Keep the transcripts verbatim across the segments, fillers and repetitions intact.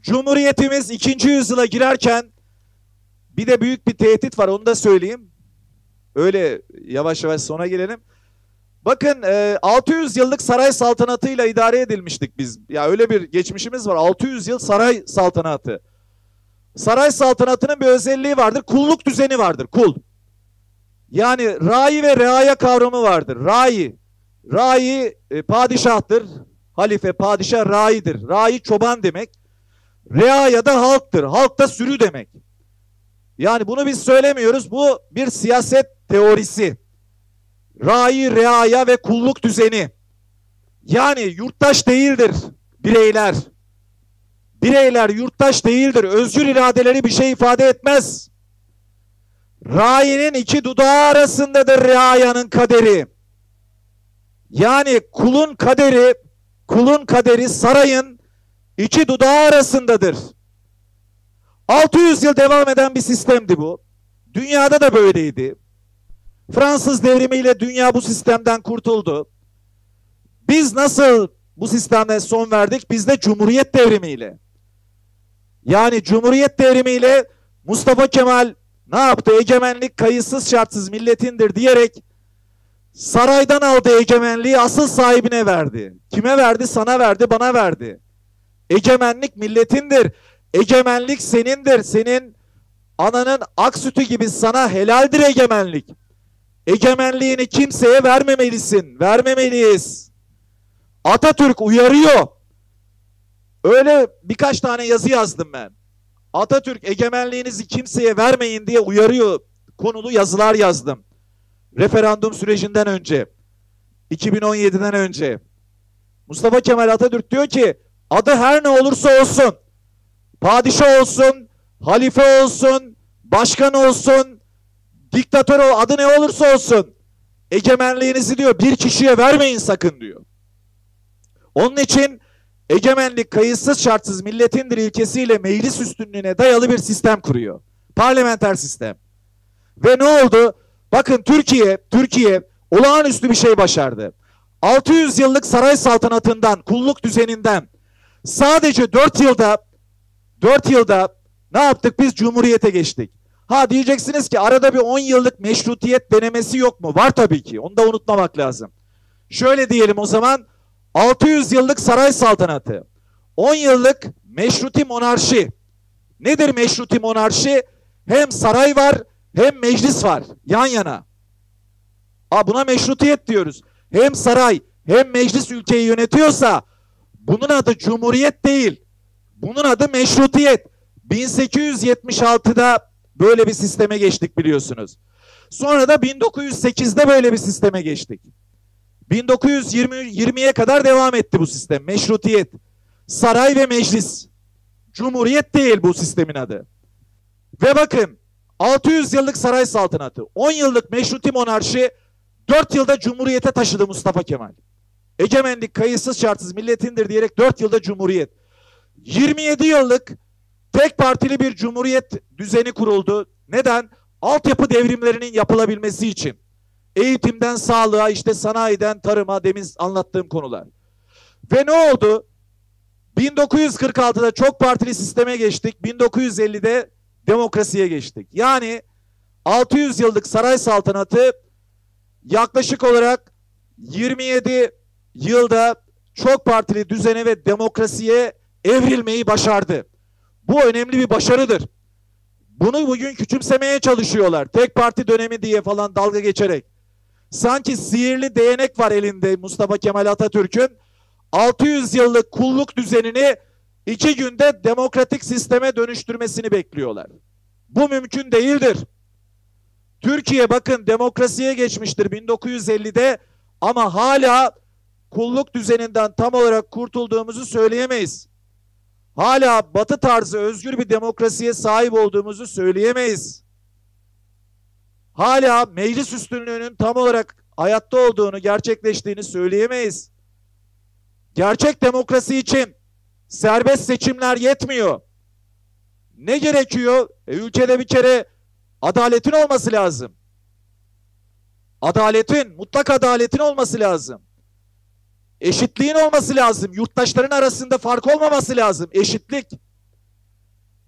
Cumhuriyetimiz ikinci yüzyıla girerken bir de büyük bir tehdit var, onu da söyleyeyim. Öyle yavaş yavaş sona gelelim. Bakın e, altı yüz yıllık saray saltanatıyla idare edilmiştik biz. Ya öyle bir geçmişimiz var. altı yüz yıl saray saltanatı. Saray saltanatının bir özelliği vardır. Kulluk düzeni vardır. Kul. Yani rai ve reaya kavramı vardır. Rai. Rai e, padişahtır. Halife, padişah raidir. Rai çoban demek. Reaya da halktır. Halk da sürü demek. Yani bunu biz söylemiyoruz. Bu bir siyaset teorisi. Rai, reaya ve kulluk düzeni. Yani yurttaş değildir bireyler. Bireyler yurttaş değildir. Özgür iradeleri bir şey ifade etmez. Rainin iki dudağı arasındadır reayanın kaderi. Yani kulun kaderi, kulun kaderi sarayın iki dudağı arasındadır. altı yüz yıl devam eden bir sistemdi bu. Dünyada da böyleydi. Fransız devrimiyle dünya bu sistemden kurtuldu. Biz nasıl bu sistemden son verdik? Biz de Cumhuriyet devrimiyle. Yani Cumhuriyet devrimiyle Mustafa Kemal ne yaptı? Egemenlik kayıtsız şartsız milletindir diyerek saraydan aldığı egemenliği asıl sahibine verdi. Kime verdi? Sana verdi, bana verdi. Egemenlik milletindir. Egemenlik senindir. Senin ananın ak sütü gibi sana helaldir egemenlik. Egemenliğini kimseye vermemelisin. Vermemeliyiz. Atatürk uyarıyor. Öyle birkaç tane yazı yazdım ben. Atatürk egemenliğinizi kimseye vermeyin diye uyarıyor. Konulu yazılar yazdım. Referandum sürecinden önce. iki bin on yediden önce. Mustafa Kemal Atatürk diyor ki adı her ne olursa olsun. Padişah olsun, halife olsun, başkan olsun, diktatör ol, adı ne olursa olsun. Egemenliğinizi diyor bir kişiye vermeyin sakın diyor. Onun için egemenlik kayıtsız şartsız milletindir ilkesiyle meclis üstünlüğüne dayalı bir sistem kuruyor. Parlamenter sistem. Ve ne oldu? Bakın Türkiye, Türkiye olağanüstü bir şey başardı. altı yüz yıllık saray saltanatından, kulluk düzeninden sadece dört yılda dört yılda ne yaptık? Biz Cumhuriyete geçtik. Ha diyeceksiniz ki arada bir on yıllık meşrutiyet denemesi yok mu? Var tabii ki. Onu da unutmamak lazım. Şöyle diyelim o zaman. altı yüz yıllık saray saltanatı. on yıllık meşruti monarşi. Nedir meşruti monarşi? Hem saray var hem meclis var. Yan yana. Aa, buna meşrutiyet diyoruz. Hem saray hem meclis ülkeyi yönetiyorsa bunun adı cumhuriyet değil. Bunun adı meşrutiyet. bin sekiz yüz yetmiş altıda böyle bir sisteme geçtik biliyorsunuz. Sonra da bin dokuz yüz sekizde böyle bir sisteme geçtik. bin dokuz yüz yirmiye kadar devam etti bu sistem. Meşrutiyet. Saray ve meclis. Cumhuriyet değil bu sistemin adı. Ve bakın altı yüz yıllık saray saltanatı, on yıllık meşruti monarşi, dört yılda cumhuriyete taşıdı Mustafa Kemal. Egemenlik kayıtsız şartsız milletindir diyerek dört yılda cumhuriyet. yirmi yedi yıllık tek partili bir cumhuriyet düzeni kuruldu. Neden? Altyapı devrimlerinin yapılabilmesi için. Eğitimden sağlığa, işte sanayiden tarıma, demin anlattığım konular. Ve ne oldu? bin dokuz yüz kırk altıda çok partili sisteme geçtik. bin dokuz yüz ellide demokrasiye geçtik. Yani altı yüz yıllık saray saltanatı yaklaşık olarak yirmi yedi yılda çok partili düzene ve demokrasiye evrilmeyi başardı. Bu önemli bir başarıdır. Bunu bugün küçümsemeye çalışıyorlar. Tek parti dönemi diye falan dalga geçerek. Sanki sihirli değnek var elinde Mustafa Kemal Atatürk'ün. altı yüz yıllık kulluk düzenini iki günde demokratik sisteme dönüştürmesini bekliyorlar. Bu mümkün değildir. Türkiye bakın demokrasiye geçmiştir bin dokuz yüz ellide ama hala kulluk düzeninden tam olarak kurtulduğumuzu söyleyemeyiz. Hala Batı tarzı özgür bir demokrasiye sahip olduğumuzu söyleyemeyiz. Hala meclis üstünlüğünün tam olarak hayatta olduğunu, gerçekleştiğini söyleyemeyiz. Gerçek demokrasi için serbest seçimler yetmiyor. Ne gerekiyor? E, ülkede bir kere adaletin olması lazım. Adaletin, mutlak adaletin olması lazım. Eşitliğin olması lazım. Yurttaşların arasında fark olmaması lazım. Eşitlik.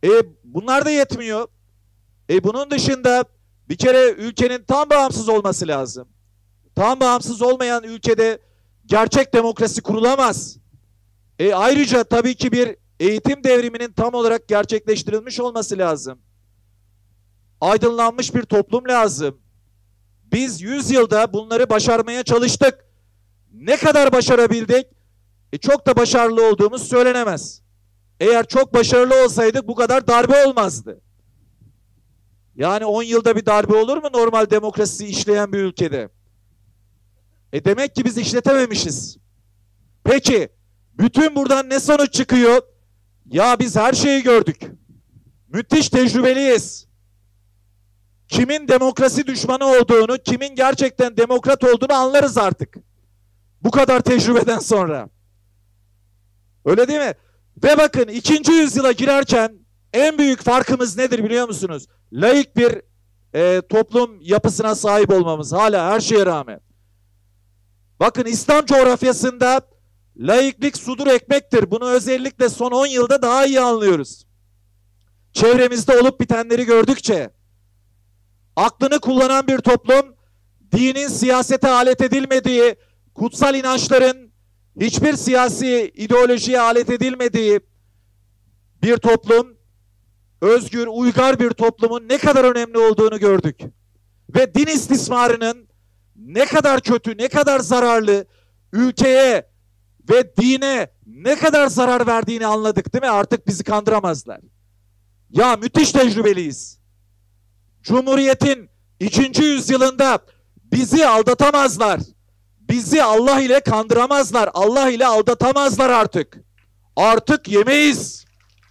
E bunlar da yetmiyor. E bunun dışında bir kere ülkenin tam bağımsız olması lazım. Tam bağımsız olmayan ülkede gerçek demokrasi kurulamaz. E ayrıca tabii ki bir eğitim devriminin tam olarak gerçekleştirilmiş olması lazım. Aydınlanmış bir toplum lazım. Biz yüz yılda bunları başarmaya çalıştık. Ne kadar başarabildik? E çok da başarılı olduğumuz söylenemez. Eğer çok başarılı olsaydık bu kadar darbe olmazdı. Yani on yılda bir darbe olur mu normal demokrasi işleyen bir ülkede? E demek ki biz işletememişiz. Peki bütün buradan ne sonuç çıkıyor? Ya biz her şeyi gördük. Müthiş tecrübeliyiz. Kimin demokrasi düşmanı olduğunu, kimin gerçekten demokrat olduğunu anlarız artık. Bu kadar tecrübeden sonra. Öyle değil mi? Ve bakın ikinci yüzyıla girerken en büyük farkımız nedir biliyor musunuz? Laik bir e, toplum yapısına sahip olmamız hala her şeye rağmen. Bakın İslam coğrafyasında laiklik sudur ekmektir. Bunu özellikle son on yılda daha iyi anlıyoruz. Çevremizde olup bitenleri gördükçe aklını kullanan bir toplum, dinin siyasete alet edilmediği, kutsal inançların hiçbir siyasi ideolojiye alet edilmediği bir toplum, özgür, uygar bir toplumun ne kadar önemli olduğunu gördük. Ve din istismarının ne kadar kötü, ne kadar zararlı, ülkeye ve dine ne kadar zarar verdiğini anladık değil mi? Artık bizi kandıramazlar. Ya müthiş tecrübeliyiz. Cumhuriyetin ikinci yüzyılında bizi aldatamazlar. Bizi Allah ile kandıramazlar. Allah ile aldatamazlar artık. Artık yemeyiz.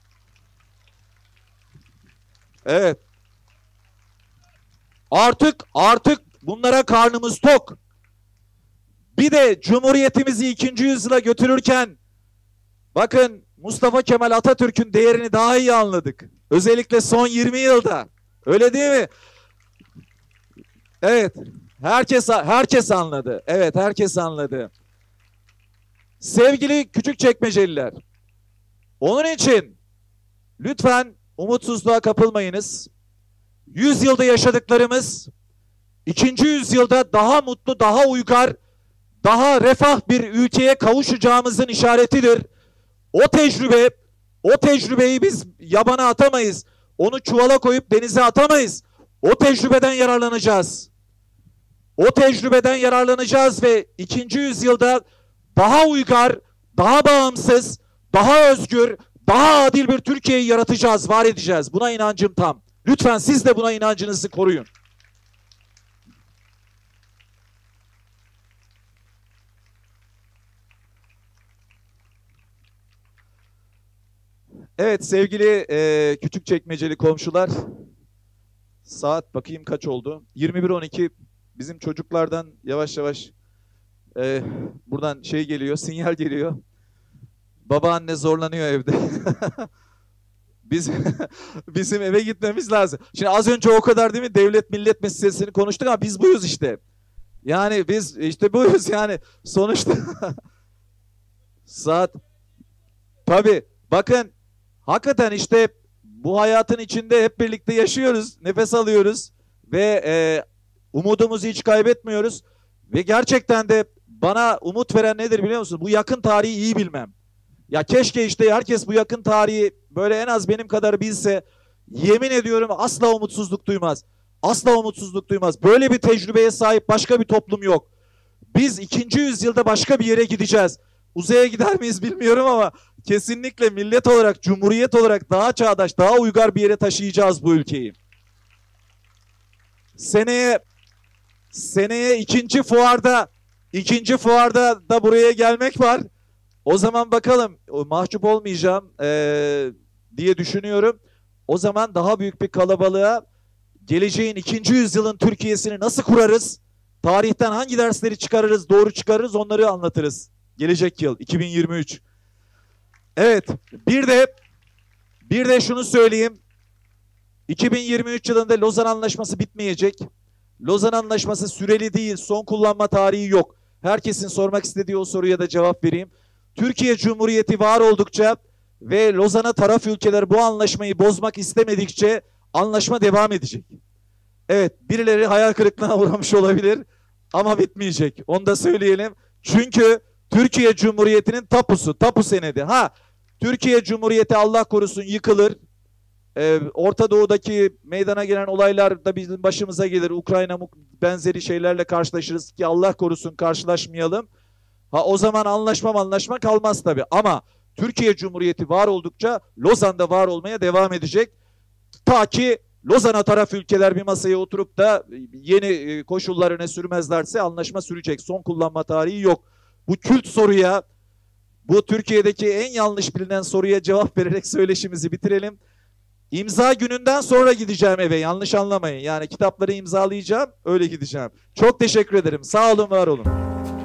Evet. Artık artık bunlara karnımız tok. Bir de Cumhuriyetimizi ikinci yüzyıla götürürken bakın Mustafa Kemal Atatürk'ün değerini daha iyi anladık. Özellikle son yirmi yılda. Öyle değil mi? Evet. Herkes herkes anladı. Evet, herkes anladı. Sevgili Küçükçekmeceliler, onun için lütfen umutsuzluğa kapılmayınız. Yüz yılda yaşadıklarımız ikinci yüzyılda daha mutlu, daha uygar, daha refah bir ülkeye kavuşacağımızın işaretidir. O tecrübe, o tecrübeyi biz yabana atamayız. Onu çuvala koyup denize atamayız. O tecrübeden yararlanacağız. O tecrübeden yararlanacağız ve ikinci yüzyılda daha uygar, daha bağımsız, daha özgür, daha adil bir Türkiye'yi yaratacağız, var edeceğiz. Buna inancım tam. Lütfen siz de buna inancınızı koruyun. Evet sevgili e, Küçükçekmeceli komşular, saat bakayım kaç oldu? yirmi bir on iki. Bizim çocuklardan yavaş yavaş e, buradan şey geliyor, sinyal geliyor. Babaanne zorlanıyor evde. Biz bizim eve gitmemiz lazım. Şimdi az önce o kadar değil mi devlet millet meselesini konuştuk ama biz buyuz işte. Yani biz işte buyuz yani sonuçta. Saat tabii bakın hakikaten işte bu hayatın içinde hep birlikte yaşıyoruz, nefes alıyoruz ve e, umudumuzu hiç kaybetmiyoruz. Ve gerçekten de bana umut veren nedir biliyor musun? Bu yakın tarihi iyi bilmem. Ya keşke işte herkes bu yakın tarihi böyle en az benim kadar bilse, yemin ediyorum asla umutsuzluk duymaz. Asla umutsuzluk duymaz. Böyle bir tecrübeye sahip başka bir toplum yok. Biz ikinci yüzyılda başka bir yere gideceğiz. Uzaya gider miyiz bilmiyorum ama kesinlikle millet olarak, cumhuriyet olarak daha çağdaş, daha uygar bir yere taşıyacağız bu ülkeyi. Seneye seneye ikinci fuarda ikinci fuarda da buraya gelmek var. O zaman bakalım, mahcup olmayacağım ee, diye düşünüyorum. O zaman daha büyük bir kalabalığa geleceğin ikinci yüzyılın Türkiye'sini nasıl kurarız? Tarihten hangi dersleri çıkarırız, doğru çıkarırız onları anlatırız. Gelecek yıl iki bin yirmi üç. Evet, bir de bir de şunu söyleyeyim. iki bin yirmi üç yılında Lozan Anlaşması bitmeyecek. Lozan Anlaşması süreli değil, son kullanma tarihi yok. Herkesin sormak istediği o soruya da cevap vereyim. Türkiye Cumhuriyeti var oldukça ve Lozan'a taraf ülkeler bu anlaşmayı bozmak istemedikçe anlaşma devam edecek. Evet, birileri hayal kırıklığına uğramış olabilir ama bitmeyecek. Onu da söyleyelim. Çünkü Türkiye Cumhuriyeti'nin tapusu, tapu senedi. Ha, Türkiye Cumhuriyeti Allah korusun yıkılır. Ee, Orta Doğu'daki meydana gelen olaylar da bizim başımıza gelir. Ukrayna benzeri şeylerle karşılaşırız ki Allah korusun karşılaşmayalım. Ha, o zaman anlaşma anlaşma kalmaz tabii. Ama Türkiye Cumhuriyeti var oldukça Lozan'da var olmaya devam edecek. Ta ki Lozan'a taraf ülkeler bir masaya oturup da yeni koşullar öne sürmezlerse anlaşma sürecek. Son kullanma tarihi yok. Bu kült soruya, bu Türkiye'deki en yanlış bilinen soruya cevap vererek söyleşimizi bitirelim. İmza gününden sonra gideceğim eve, yanlış anlamayın. Yani kitapları imzalayacağım, öyle gideceğim. Çok teşekkür ederim. Sağ olun, var olun.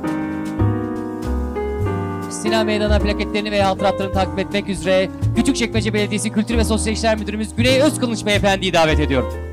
Sinan Meydan'a plaketlerini veya hatıratlarını takip etmek üzere Küçükçekmece Belediyesi Kültür ve Sosyal İşler Müdürümüz Güney Özkılıç Beyefendi'yi davet ediyorum.